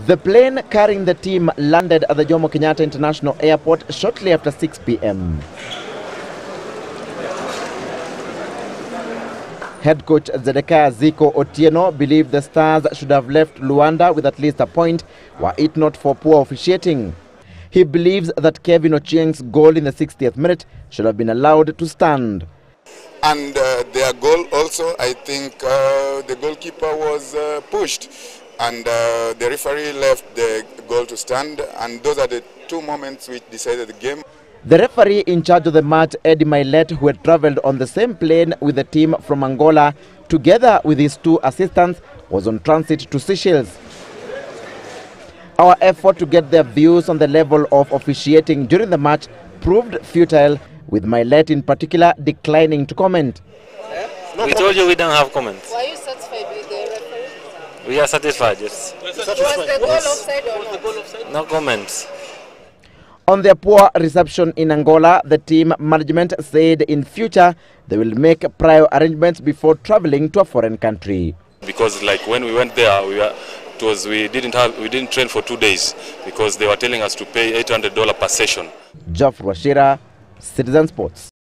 The plane carrying the team landed at the Jomo Kenyatta International Airport shortly after 6 p.m. Head coach Zedikiah Zico Otieno believed the Stars should have left Luanda with at least a point, were it not for poor officiating. He believes that Kevin Ochieng's goal in the 60th minute should have been allowed to stand. And their goal also, I think the goalkeeper was pushed, and the referee left the goal to stand, and those are the two moments which decided the game. The referee in charge of the match, Eddy Maillet, who had travelled on the same plane with the team from Angola, together with his two assistants, was on transit to Seychelles. Our effort to get their views on the level of officiating during the match proved futile, with Maillet in particular declining to comment. We told you we don't have comments. Were you satisfied with the referee? We are satisfied, yes. Was the goal offside or not? No comments. On their poor reception in Angola, the team management said in future they will make prior arrangements before traveling to a foreign country. Because like when we went there, we didn't train for 2 days because they were telling us to pay $800 per session. Geoff Washira, Citizen Sports.